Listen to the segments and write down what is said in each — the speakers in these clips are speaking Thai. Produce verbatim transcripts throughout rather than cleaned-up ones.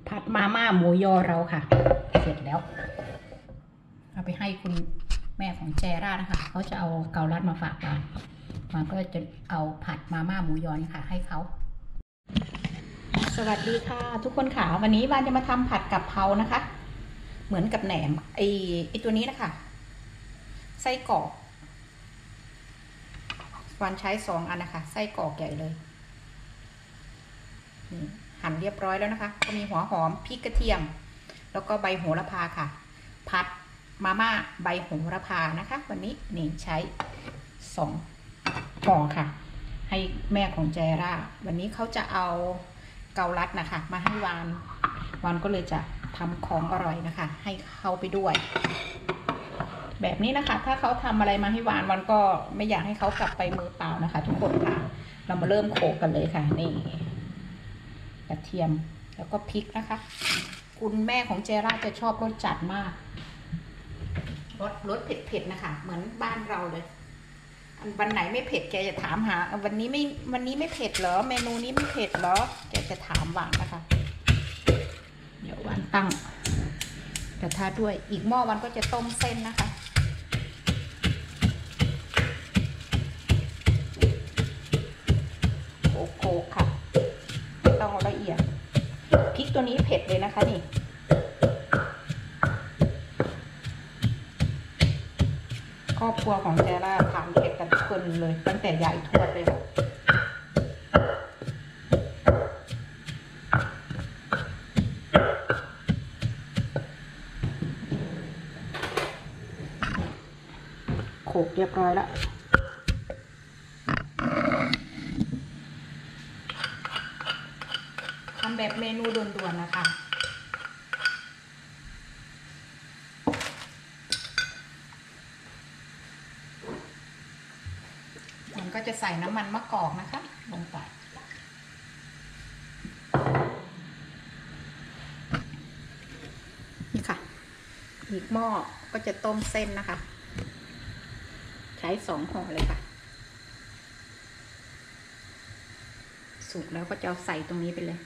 ผัดมาม่าหมูยอเราค่ะเสร็จแล้วเอาไปให้คุณแม่ของแจร่านะคะเขาจะเอาเกาลัดมาฝากวานวานก็จะเอาผัดมาม่าหมูยอนี่ค่ะให้เขาสวัสดีค่ะทุกคนค่ะวันนี้วานจะมาทำผัดกะเพรานะคะเหมือนกับแหนมไอไอตัวนี้นะคะไส้กรอกวานใช้สองอันนะคะไส้กรอกใหญ่เลยนี่หั่นเรียบร้อยแล้วนะคะก็มีหัวหอมพริกกระเทียมแล้วก็ใบโหระพาค่ะผัดมาม่าใบโหระพานะคะวันนี้นี่ใช้สองห่อค่ะให้แม่ของแจร่าวันนี้เขาจะเอาเกาลัดนะคะมาให้วานวานก็เลยจะทำของอร่อยนะคะให้เขาไปด้วยแบบนี้นะคะถ้าเขาทำอะไรมาให้วานวานก็ไม่อยากให้เขากลับไปมือเปล่านะคะทุกคนค่ะเรามาเริ่มโขลกกันเลยค่ะนี่กระเทียมแล้วก็พริกนะคะคุณแม่ของเจร่าจะชอบรสจัดมากรสรสเผ็ดๆนะคะเหมือนบ้านเราเลยอันวันไหนไม่เผ็ดแกจะถามหาวันนี้ไม่วันนี้ไม่เผ็ดเหรอเมนูนี้ไม่เผ็ดเหรอแกจะถามหวานนะคะเดี๋ยววันตั้งกระทะด้วยอีกหม้อวันก็จะต้มเส้นนะคะโขลกค่ะต้องละเอียดพริกตัวนี้เผ็ดเลยนะคะนี่ครอบครัวของแจร่าทานเผ็ดกันทุกคนเลยตั้งแต่ใหญ่ทวดเลยค่ะโขลกเรียบร้อยแล้วทำแบบเมนูด่วนๆนะคะมันก็จะใส่น้ำมันมะกอกนะคะลงไปนี่ค่ะอีกหม้อก็จะต้มเส้นนะคะใช้สองห่อเลยค่ะสุกแล้วก็จะเอาใส่ตรงนี้ไปเลย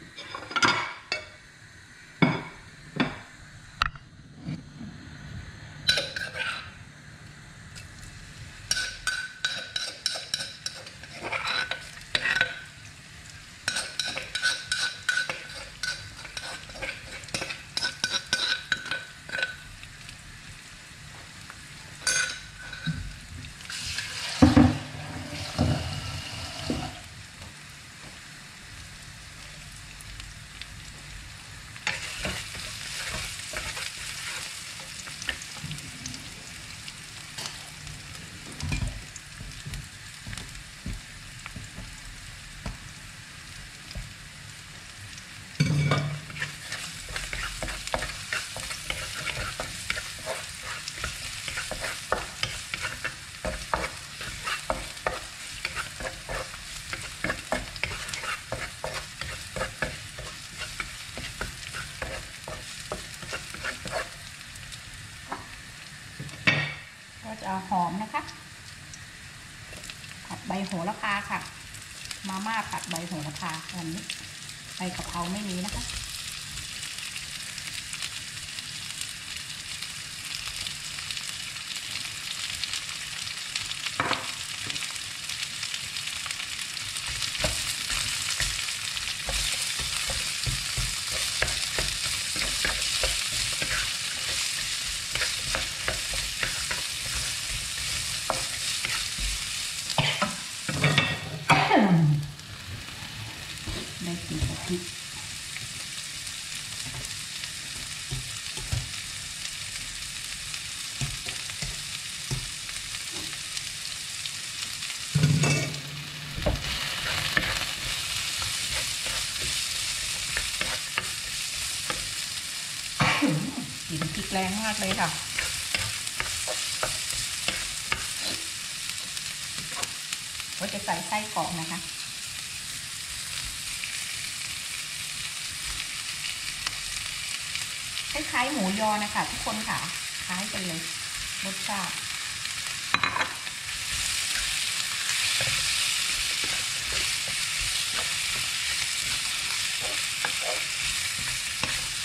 จะเอาหอมนะคะผัดใบโหระพาค่ะมาม่าผัดใบโหระพาวันนี้ใบกะเพราไม่มีนะคะได้กลิ่นกะทิกลิ่นพริกแรงมากเลยค่ะก็จะใส่ไส้กรอกนะคะคล้ายๆหมูยอนะคะทุกคนค่ะคล้ายกันเลยรสชาติ พ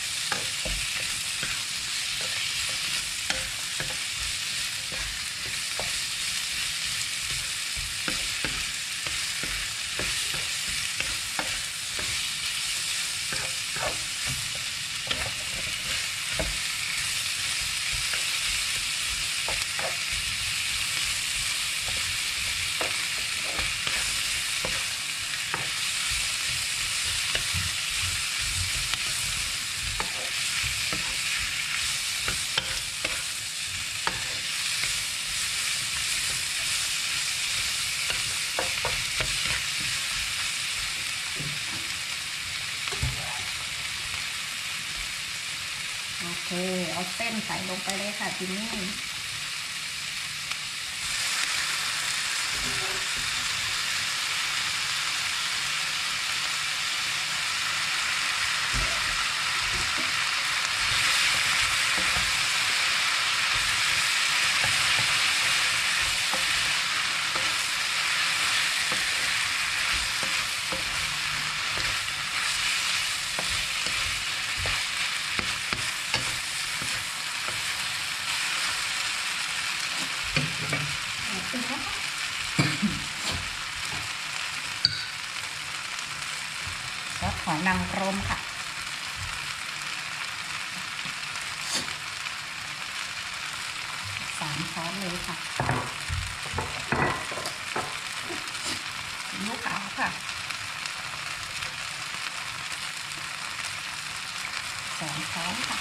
โอเคเอาเส้นใส่ลงไปเลยค่ะทีนี้ซอสหอยนางรมค่ะสามช้อนเลยค่ะซีอิ๊วขาวค่ะสองช้อนค่ะ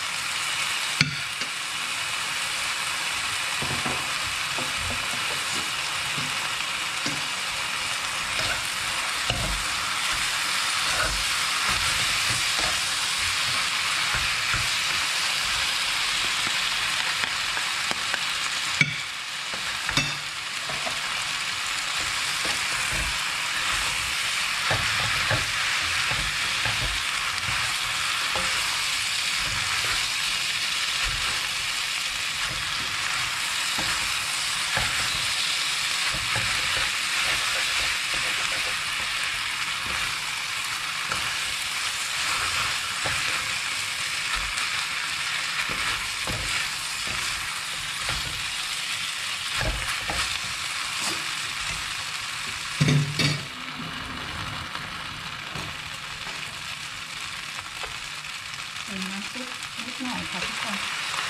เป็นน้ำซุปนิดหน่อยค่ะทุกคน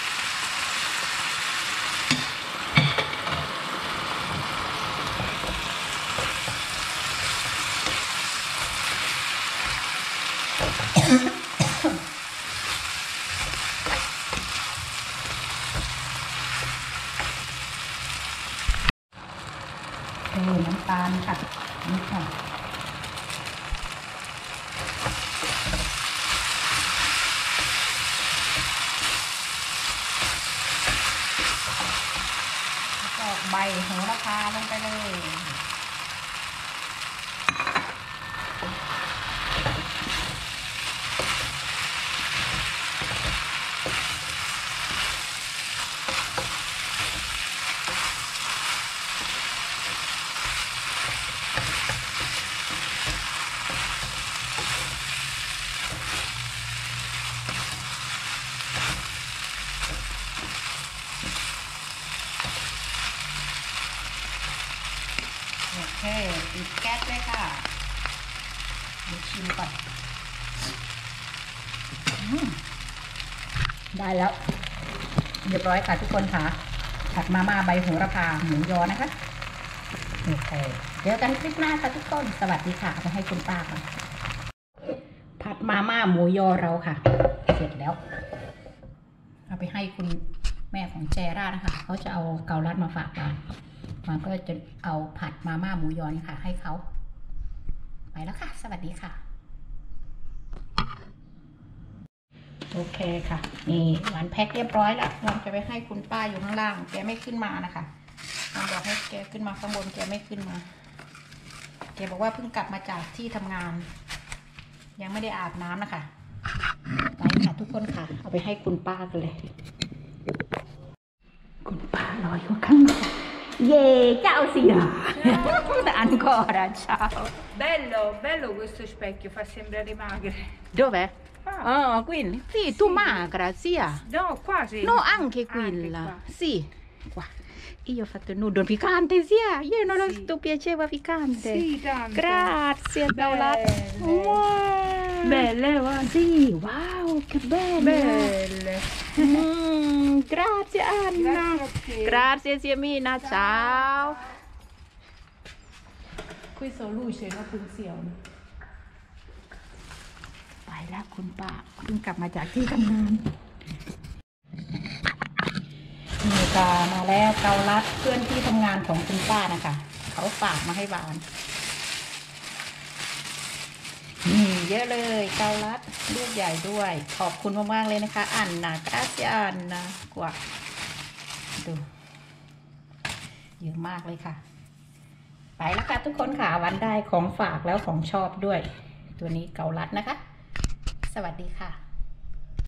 เออน้ำตาลค่ะนิดหน่อยใบโหระพาลงไปเลยโอเคปิดแก๊สเลยค่ะเดี๋ยวชิมก่อนได้แล้วเรียบร้อยค่ะทุกคนค่ะผัดมาม่าใบโหระพาหมูยอนะคะโอเคเจอกันคลิปหน้าค่ะทุกคนสวัสดีค่ะไปให้คุณป้าก่อนผัดมาม่าหมูยอเราค่ะเสร็จแล้วเอาไปให้คุณแม่ของแจร่านะคะเขาจะเอาเกาลัดมาฝากบ้านมันก็จะเอาผัดมาม่าหมูยอนี่ค่ะให้เขาไปแล้วค่ะสวัสดีค่ะโอเคค่ะนี่หวานแพ็คเรียบร้อยแล้วเราจะไปให้คุณป้าอยู่ข้างล่างแกไม่ขึ้นมานะคะเราบอกให้แกขึ้นมาข้างบนแกไม่ขึ้นมาแกบอกว่าเพิ่งกลับมาจากที่ทำงานยังไม่ได้อาบน้ำนะคะไปค่ะทุกคนค่ะเอาไปให้คุณป้ากันเลยคุณป้ารออยู่ข้างนอกYeee, ciao signora! Ancora, ciao! Bello, bello questo specchio, fa sembrare magre. Dov'è? Ah, oh, quindi? Sì, sì. tu magra, sia. No, quasi. No, anche quella. Anche sì, qua. Io ho fatto il nudo piccante, sia. Io non sì. lo piaceva piccante. Sì, tanto. Grazie, Belle. Wow. Belle, guarda. Sì, wow, che belle. Belle. Mm, grazie Anna. Grazie, grazie Siemina, ciao. ciao. Questo luce non funziona. ไปแล้วคุณป้าเพิ่งกลับมาจากที่ทำงานนี่ก็มาแล้วเกาลัดเพื่อนที่ทำงานของคุณป้านะคะเขาฝากมาให้หวานนี่เยอะเลยเกาลัดลูกใหญ่ด้วย ขอบคุณมากๆเลยนะคะอันนากาเซียนนะกว่าดูเยอะมากเลยค่ะไปแล้วค่ะทุกคนค่ะวันได้ของฝากแล้วของชอบด้วยตัวนี้เกาลัดนะคะสวัสดีค่ะ